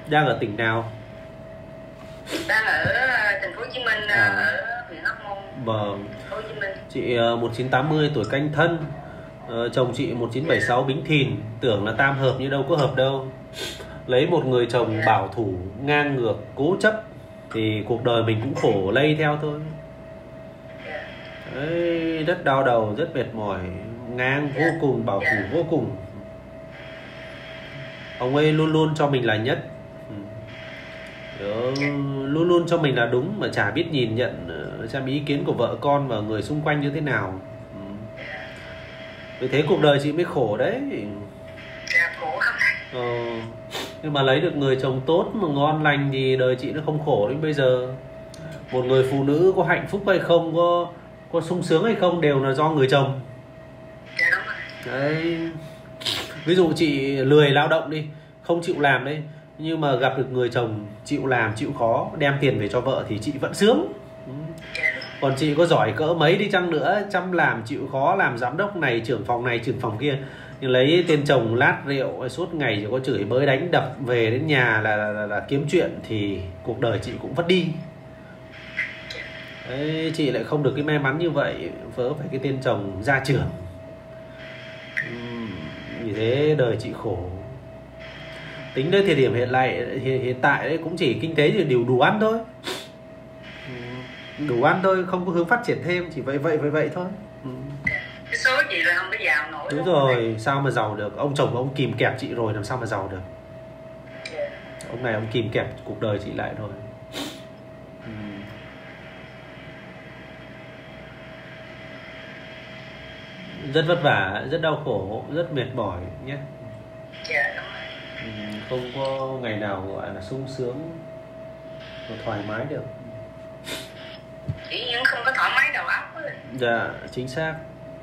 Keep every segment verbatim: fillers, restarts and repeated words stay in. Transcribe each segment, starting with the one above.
Đang ở tỉnh nào? Đang ở thành phố Hồ Chí Minh, à. Ở huyện Hóc Môn. Vâng. Thành phố Hồ Chí Minh. Chị một chín tám mươi tuổi Canh Thân, uh, chồng chị một chín bảy sáu Bính Thìn. Tưởng là tam hợp nhưng đâu có hợp đâu. Lấy một người chồng bảo thủ, ngang ngược, cố chấp thì cuộc đời mình cũng khổ lây theo thôi. Đấy, rất đau đầu, rất mệt mỏi, ngang vô cùng, bảo thủ vô cùng. Ông ấy luôn luôn cho mình là nhất. Đó, luôn luôn cho mình là đúng mà chả biết nhìn nhận xem ý kiến của vợ con và người xung quanh như thế nào. Vì thế cuộc đời chị mới khổ đấy. Ờ, nhưng mà lấy được người chồng tốt mà ngon lành thì đời chị nó không khổ đến bây giờ. Một người phụ nữ có hạnh phúc hay không, có có sung sướng hay không đều là do người chồng. Đấy. Ví dụ chị lười lao động đi, không chịu làm đấy, nhưng mà gặp được người chồng chịu làm, chịu khó, đem tiền về cho vợ thì chị vẫn sướng. Còn chị có giỏi cỡ mấy đi chăng nữa, chăm làm, chịu khó, làm giám đốc này, trưởng phòng này, trưởng phòng kia, nhưng lấy tên chồng lát rượu suốt ngày chỉ có chửi bới đánh đập, về đến nhà là, là, là, là kiếm chuyện thì cuộc đời chị cũng vất đi. Đấy, chị lại không được cái may mắn như vậy, vớ phải cái tên chồng gia trưởng. Vì thế đời chị khổ. Tính đến thời điểm hiện tại hiện tại đấy cũng chỉ kinh tế thì đều đủ ăn thôi, đủ ăn thôi, không có hướng phát triển thêm, chỉ vậy vậy vậy vậy thôi. Cái số chị là không có giàu nổi. Đúng rồi, sao mà giàu được? Ông chồng ông kìm kẹp chị rồi làm sao mà giàu được? Yeah. Ông này ông kìm kẹp cuộc đời chị lại rồi. Rất vất vả, rất đau khổ, rất mệt mỏi nhé. Yeah, đúng rồi. Không có ngày nào gọi là sung sướng và thoải mái được. Chỉ những không có thoải mái đầu óc ấy. Dạ, chính xác.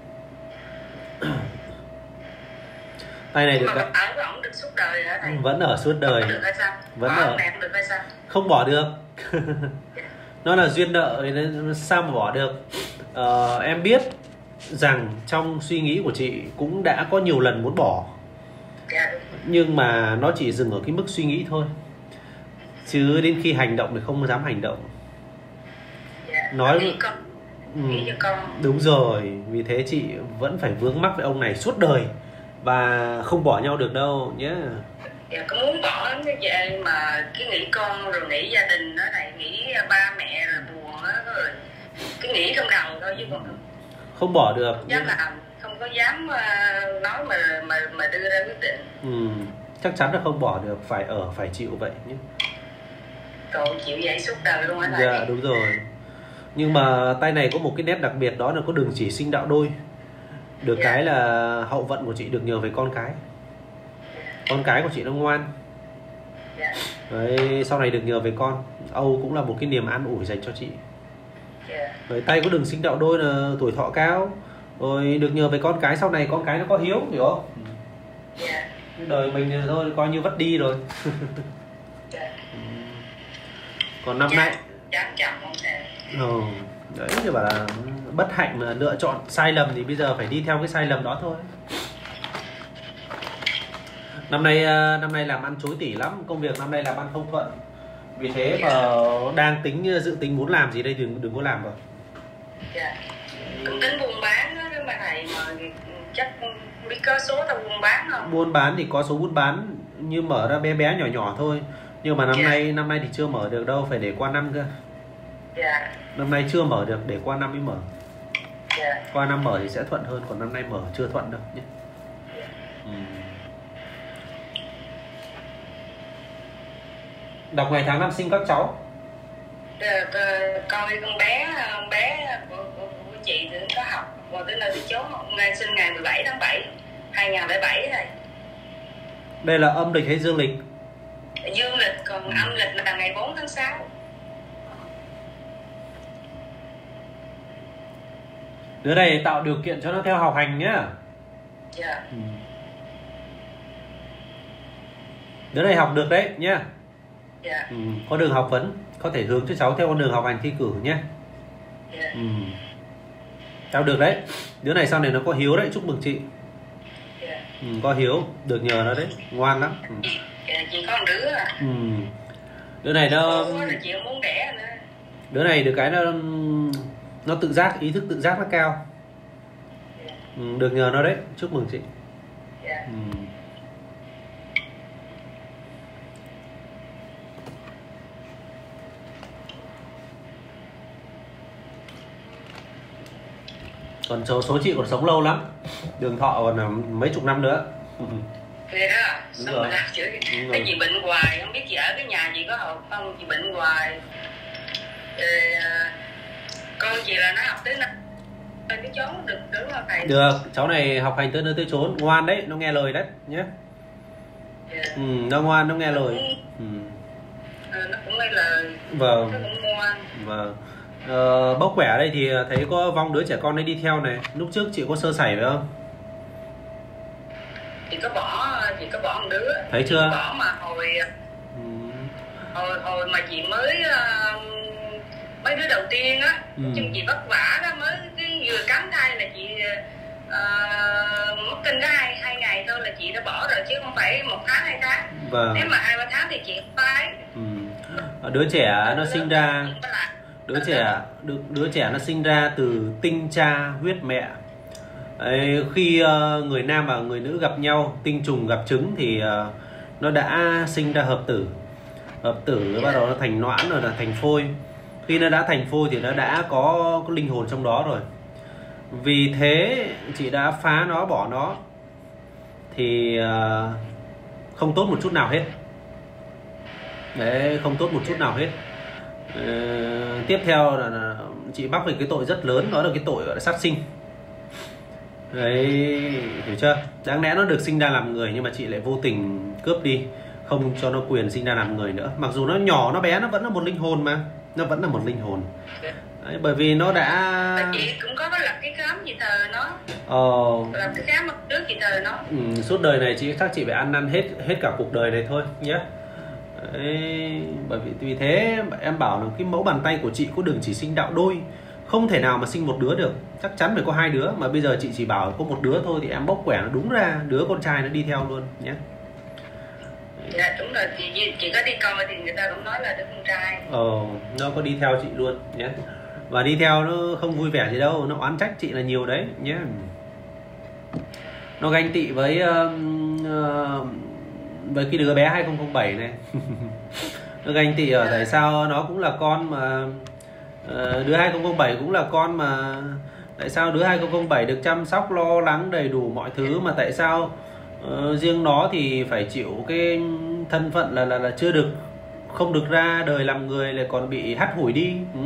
Tay này được mà ở với ổng được suốt đời hả thầy? Vẫn ở suốt đời. Được hay sao? Vẫn bỏ ở. Mẹ được hay sao? Không bỏ được. Nó là duyên nợ nên sao mà bỏ được. Ờ, em biết rằng trong suy nghĩ của chị cũng đã có nhiều lần muốn bỏ. Yeah. Nhưng mà nó chỉ dừng ở cái mức suy nghĩ thôi, chứ đến khi hành động thì không dám hành động. Yeah. Nói nghĩ con. Ừ, nghĩ cho con. đúng rồi. Vì thế chị vẫn phải vướng mắc với ông này suốt đời và không bỏ nhau được đâu nhé. Dạ, có muốn bỏ cái vậy mà cái nghĩ con rồi nghĩ gia đình đó này, nghĩ ba mẹ rồi buồn đó, rồi cái nghĩ trong đầu thôi chứ còn không bỏ được. dám làm, không có dám nói mà mà mà đưa ra quyết định. Ừ, chắc chắn là không bỏ được, phải ở phải chịu vậy nhé. Cậu chịu vậy suốt đời luôn hả thầy? Dạ đúng rồi. Nhưng mà tay này có một cái nét đặc biệt, đó là có đường chỉ sinh đạo đôi. Được yeah. Cái là hậu vận của chị được nhờ về con cái. Con cái của chị nó ngoan. Yeah. Đấy, sau này được nhờ về con. Âu cũng là một cái niềm an ủi dành cho chị. Yeah. Đấy, tay có đường sinh đạo đôi là tuổi thọ cao, rồi được nhờ về con cái, sau này con cái nó có hiếu, hiểu không? Yeah. Đời mình thôi coi như vất đi rồi. Yeah. Còn năm yeah. nay dám chồng không thể. Ừ, đấy thì bảo là bất hạnh mà lựa chọn sai lầm thì bây giờ phải đi theo cái sai lầm đó thôi. Năm nay năm nay làm ăn chối tỉ lắm, công việc năm nay làm ăn không thuận. Vì thế mà đang tính dự tính muốn làm gì đây đừng đừng có làm rồi. Dạ. Cũng tính buôn bán đó mà thầy, mà chắc biết có số tao buôn bán không? Buôn bán thì có số buôn bán như mở ra bé bé nhỏ nhỏ thôi. Nhưng mà năm dạ. nay năm nay thì chưa mở được đâu, phải để qua năm cơ. Dạ. Năm nay chưa mở được, để qua năm mới mở. Dạ. Qua năm mở thì sẽ thuận hơn, còn năm nay mở chưa thuận đâu nhé. Dạ. Ừ. Đọc ngày tháng năm sinh các cháu. Con đi con bé con bé của, của, của chị thì có học rồi tới nơi tới chốn, ngày sinh ngày mười bảy tháng bảy hai nghìn không trăm lẻ bảy này. Đây là âm lịch hay dương lịch? Dương lịch, còn ừ. âm lịch là ngày bốn tháng sáu. Đứa này tạo điều kiện cho nó theo học hành nhá. Dạ. Ừ. Đứa này học được đấy nhá. Dạ. Ừ, có đường học vấn, có thể hướng cho cháu theo con đường học hành thi cử nhé. Dạ. Ừ. Cháu được đấy. Đứa này sau này nó có hiếu đấy, chúc mừng chị. Dạ. Ừ, có hiếu, được nhờ nó đấy, ngoan lắm. Ừ. Dạ, chỉ có một đứa à. Ừ. Đứa này nó Ủa, là chị muốn đẻ nữa. Đứa này được cái nó nó tự giác, ý thức tự giác nó cao. Yeah. Ừ, được nhờ nó đấy, chúc mừng chị. Yeah. Ừ. Còn số số chị còn sống lâu lắm, đường thọ còn là mấy chục năm nữa. Thế đó, Đúng xong rồi. rồi chửi Đúng rồi. cái chị bệnh hoài, không biết chị ở cái nhà chị có hợp không, chị bệnh hoài. Rồi, à, con chị là nó học tới năm tới chốn được đúng không thầy? Được, cháu này học hành tới nơi tới chốn, ngoan đấy, nó nghe lời đấy nhé. Yeah. Ừ, nó ngoan, nó nghe lời. Ừ. Ờ, nó cũng nghe lời. Vâng. Nó cũng ngoan. Vâng. Ờ, bốc quẻ ở đây thì thấy có vong đứa trẻ con ấy đi theo này. Lúc trước chị có sơ sẩy phải không? Chị có bỏ, chị có bỏ một đứa. Thấy chưa? Chị bỏ mà hồi Ừ. hồi hồi mà chị mới uh, mấy đứa đầu tiên á, Ừ. chung chị vất vả đó, mới cái vừa cắm thai là chị uh, mất kinh có hai hai ngày thôi là chị đã bỏ rồi, chứ không phải một tháng hai tháng. Vâng. Nếu mà hai ba tháng thì chị không phải. Ừ. Đứa trẻ nó sinh ra đứa trẻ đứa, đứa trẻ nó sinh ra từ tinh cha huyết mẹ. Đấy, khi uh, người nam và người nữ gặp nhau, tinh trùng gặp trứng thì uh, nó đã sinh ra hợp tử. Hợp tử nó bắt đầu nó thành noãn rồi là thành phôi. Khi nó đã thành phôi thì nó đã có, có linh hồn trong đó rồi. Vì thế chị đã phá nó, bỏ nó thì uh, không tốt một chút nào hết. Đấy, không tốt một chút nào hết. Uh, tiếp theo là, là chị mắc về cái tội rất lớn, đó là cái tội gọi là sát sinh. Đấy, hiểu chưa? Đáng lẽ nó được sinh ra làm người nhưng mà chị lại vô tình cướp đi, không cho nó quyền sinh ra làm người nữa. Mặc dù nó nhỏ, nó bé, nó vẫn là một linh hồn mà. Nó vẫn là một linh hồn. Đấy, bởi vì nó đã... Và chị cũng có lập cái khám chị thờ nó. Ờ... Lập cái khám trước chị thờ nó. Ừ, suốt đời này chị chắc chị phải ăn năn hết hết cả cuộc đời này thôi nhé. Đấy, bởi vì vì thế em bảo là cái mẫu bàn tay của chị có đường chỉ sinh đạo đôi, không thể nào mà sinh một đứa được, chắc chắn phải có hai đứa. Mà bây giờ chị chỉ bảo có một đứa thôi thì em bốc quẻ nó đúng ra đứa con trai nó đi theo luôn nhé. Dạ đúng rồi, chị, chị có đi coi thì người ta cũng nói là đứa con trai. Ờ, nó có đi theo chị luôn nhé. Và đi theo nó không vui vẻ gì đâu, nó oán trách chị là nhiều đấy nhé. Nó ganh tị với uh, uh, với cái đứa bé hai không không bảy này. Nó ganh tị ở tại sao nó cũng là con mà uh, đứa hai không không bảy cũng là con mà tại sao đứa hai không không bảy được chăm sóc lo lắng đầy đủ mọi thứ mà tại sao uh, riêng nó thì phải chịu cái thân phận là là là chưa được, không được ra đời làm người, lại còn bị hắt hủi đi. Ừ.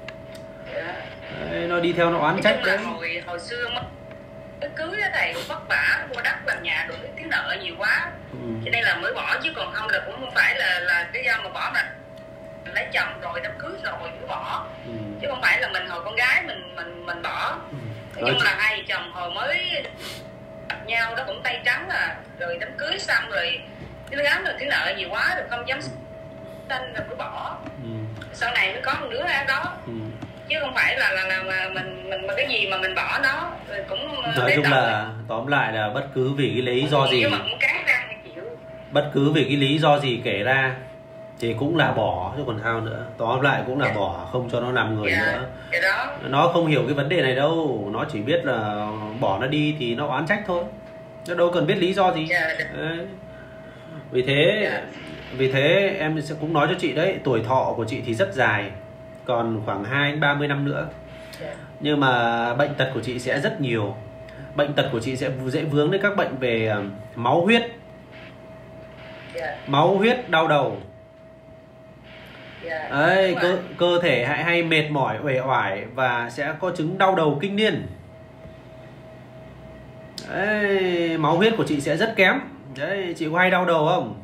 Đấy, nó đi theo nó oán trách đấy. Hồi hồi xưa mất cái cưới á thầy, cũng vất vả mua đất làm nhà rồi cái nợ nhiều quá. Ừ. Cho nên là mới bỏ, chứ còn không là cũng không phải là là cái do mà bỏ mà lấy chồng rồi đám cưới rồi mới bỏ. Ừ. Chứ không phải là mình hồi con gái mình mình mình bỏ. Ừ. Nói chung là hai vợ chồng hồi mới gặp nhau đó cũng tay trắng à, rồi đám cưới xong rồi cái gái rồi cái nợ nhiều quá rồi không dám sinh rồi mới bỏ. Ừ. Sau này mới có một đứa ở đó. Ừ. Chứ không phải là là, là mà mình mình mà cái gì mà mình bỏ nó rồi cũng nói chung là tóm lại là bất cứ vì cái lý do gì, bất cứ vì cái lý do gì kể ra thì cũng là bỏ chứ còn sao nữa. Tóm lại cũng là yeah. bỏ, không cho nó làm người yeah. nữa. Yeah, đó. Nó không hiểu cái vấn đề này đâu, nó chỉ biết là bỏ nó đi thì nó oán trách thôi, nó đâu cần biết lý do gì. Yeah. Đấy. Vì thế yeah. vì thế em sẽ cũng nói cho chị đấy, tuổi thọ của chị thì rất dài, còn khoảng hai đến ba mươi năm nữa. Yeah. Nhưng mà bệnh tật của chị sẽ rất nhiều. Bệnh tật của chị sẽ dễ vướng đến các bệnh về máu huyết. Yeah. Máu huyết, đau đầu. Yeah. Đấy, cơ, cơ thể hay, hay mệt mỏi, uể oải và sẽ có chứng đau đầu kinh niên. Đấy, máu huyết của chị sẽ rất kém. Đấy, chị có hay đau đầu không?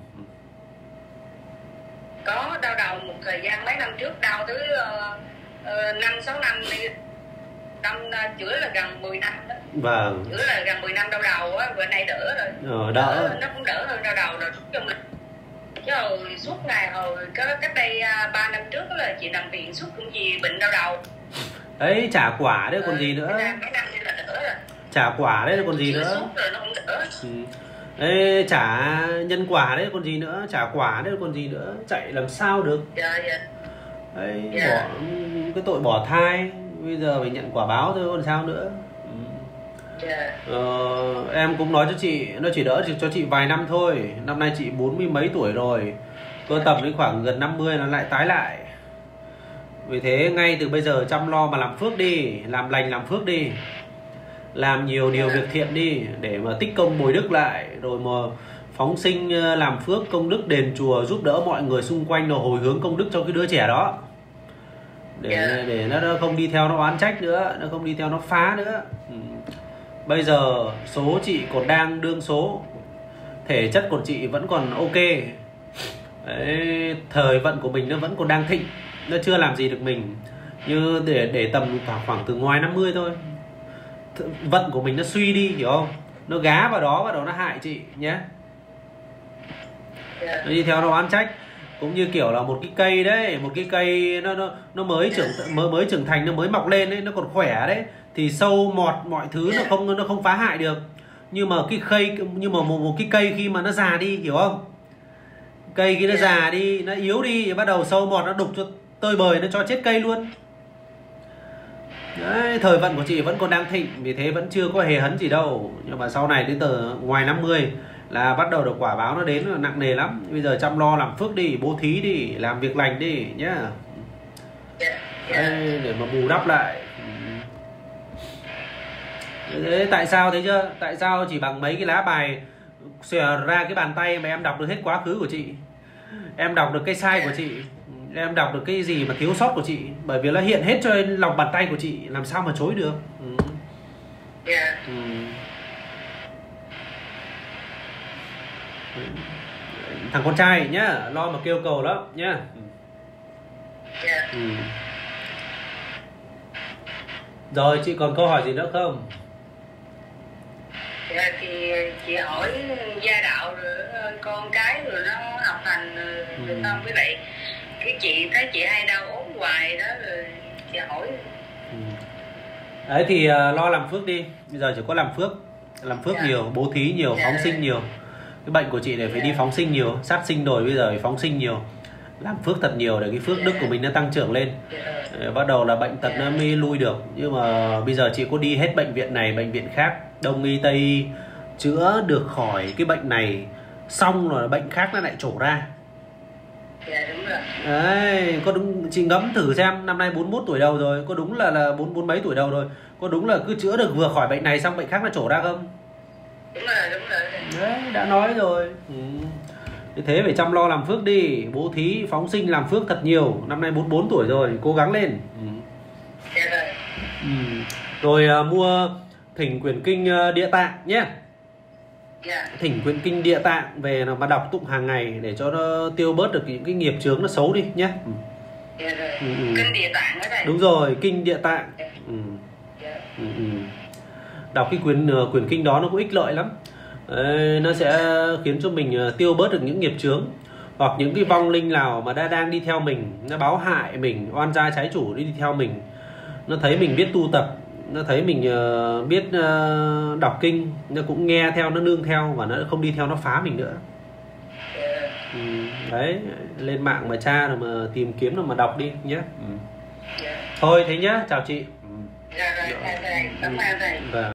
Có đau đầu một thời gian mấy năm trước, đau tới năm sáu năm đi. Năm chữa là gần mười năm đó. Vâng. Chữa là gần mười năm đau đầu á, bữa nay đỡ rồi. Ờ, đỡ. đỡ. Nó cũng đỡ hơn đau đầu rồi. Chung là chứ hồi suốt ngày hồi cách đây ba năm trước là chị nằm viện suốt cũng gì bệnh đau đầu. Đấy, trả quả đấy còn ừ, gì nữa. Mấy năm, mấy năm là đỡ rồi. Trả quả đấy còn gì Chữa nữa. Suốt rồi nó cũng đỡ. Ừ. Ê, trả nhân quả đấy còn gì nữa, trả quả đấy còn gì nữa, chạy làm sao được. Dạ, dạ. Đấy, Dạ. bỏ cái tội bỏ thai, bây giờ phải nhận quả báo thôi còn sao nữa. Dạ. Ờ, em cũng nói cho chị, nó chỉ đỡ cho chị vài năm thôi. Năm nay chị bốn mươi mấy tuổi rồi, cơ tầm đến khoảng gần năm mươi nó lại tái lại. Vì thế ngay từ bây giờ chăm lo mà làm phước đi, làm lành làm phước đi, làm nhiều điều việc thiện đi để mà tích công bồi đức lại, rồi mà phóng sinh làm phước công đức đền chùa, giúp đỡ mọi người xung quanh, rồi hồi hướng công đức cho cái đứa trẻ đó, để để nó không đi theo nó oán trách nữa, nó không đi theo nó phá nữa. Ừ. Bây giờ số chị còn đang đương số, thể chất của chị vẫn còn ok. Đấy, thời vận của mình nó vẫn còn đang thịnh, nó chưa làm gì được mình. Như để để tầm khoảng, khoảng từ ngoài năm mươi thôi, vận của mình nó suy đi, hiểu không? Nó gá vào đó, bắt đầu nó hại chị nhé. Nó đi theo nó oán trách. Cũng như kiểu là một cái cây đấy, một cái cây nó nó nó mới trưởng mới mới trưởng thành, nó mới mọc lên đấy, nó còn khỏe đấy, thì sâu mọt mọi thứ nó không nó không phá hại được. Nhưng mà cái cây, nhưng mà một, một cái cây khi mà nó già đi, hiểu không? Cây khi nó già đi, nó yếu đi, thì bắt đầu sâu mọt nó đục cho tơi bời, nó cho chết cây luôn. Đấy, thời vận của chị vẫn còn đang thịnh, vì thế vẫn chưa có hề hấn gì đâu. Nhưng mà sau này đến từ ngoài năm mươi là bắt đầu được quả báo nó đến là nặng nề lắm. Bây giờ chăm lo làm phước đi, bố thí đi, làm việc lành đi nhá. Đấy, để mà bù đắp lại. Đấy, tại sao thấy chưa? Tại sao chỉ bằng mấy cái lá bài xòe ra cái bàn tay mà em đọc được hết quá khứ của chị, em đọc được cái sai của chị, em đọc được cái gì mà thiếu sót của chị, bởi vì nó hiện hết cho lòng bàn tay của chị, làm sao mà chối được. Ừ. Yeah. Ừ. Thằng con trai nhá, lo mà kêu cầu lắm nhá. Yeah. Ừ. Rồi chị còn câu hỏi gì nữa không? Dạ, thì chị hỏi gia đạo rồi con cái rồi nó học hành rồi, ừ. rồi xong với lại cái chị thấy chị hay đau ốm hoài đó, rồi chị hỏi. Ừ. Đấy thì uh, lo làm phước đi, bây giờ chỉ có làm phước, làm phước dạ. nhiều, bố thí nhiều, dạ. phóng sinh nhiều. Cái bệnh của chị này phải dạ. đi phóng sinh nhiều, sát sinh rồi, bây giờ phải phóng sinh nhiều, làm phước thật nhiều để cái phước dạ. đức của mình nó tăng trưởng lên. Dạ. Bắt đầu là bệnh tật dạ. nó mới lui được. Nhưng mà bây giờ chị có đi hết bệnh viện này, bệnh viện khác, đông y tây y, chữa được khỏi cái bệnh này, xong rồi bệnh khác nó lại trổ ra. Dạ đúng rồi. Đấy, có đúng, chị ngẫm thử xem, năm nay bốn mươi mốt tuổi đầu rồi, có đúng là là bốn bốn mấy tuổi đầu rồi, có đúng là cứ chữa được vừa khỏi bệnh này xong bệnh khác nó trổ ra không? Đúng rồi, đúng rồi. Đấy, đã nói rồi. Ừ. Thế phải chăm lo làm phước đi, bố thí, phóng sinh làm phước thật nhiều. Năm nay bốn mươi bốn tuổi rồi, cố gắng lên. Ừ. Dạ rồi. Ừ. Rồi uh, mua thỉnh quyển kinh uh, Địa Tạng nhé. Yeah. Thỉnh quyển kinh Địa Tạng về mà đọc tụng hàng ngày để cho nó tiêu bớt được những cái nghiệp chướng nó xấu đi nhé. Ừ. Yeah, rồi. Ừ, ừ. Kinh Địa Tạng đó này. Đúng rồi, kinh Địa Tạng. Yeah. Ừ. Yeah. Ừ, ừ. Đọc cái quyển uh, quyển kinh đó nó có ích lợi lắm. Đấy, nó sẽ khiến cho mình uh, tiêu bớt được những nghiệp chướng, hoặc những cái vong linh nào mà đã đang đi theo mình, nó báo hại mình, oan gia trái chủ đi theo mình, nó thấy mình biết tu tập, nó thấy mình uh, biết uh, đọc kinh, nó cũng nghe theo, nó nương theo và nó không đi theo nó phá mình nữa. Yeah. Ừ, đấy, lên mạng mà tra rồi mà tìm kiếm rồi mà đọc đi nhé. Ừ. Yeah. Thôi thế nhá, chào chị. Dạ rồi, thầy, thầy, cảm ơn thầy. Vâng.